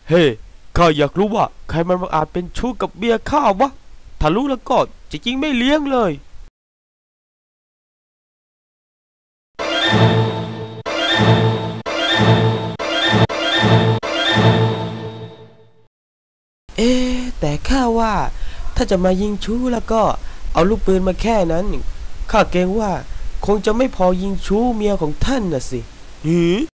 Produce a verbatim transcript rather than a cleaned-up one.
เฮ้ข้าอยากรู้ว่าใครมันอาจเป็นชู้กับเมียข้าวะถ้ารู้แล้วก็จะจริงไม่เลี้ยงเลยเอ๊ะแต่ข้าว่าถ้าจะมายิงชู้แล้วก็เอาลูกปืนมาแค่นั้นข้าเกรงว่าคงจะไม่พอยิงชู้เมียของท่านน่ะสิหือ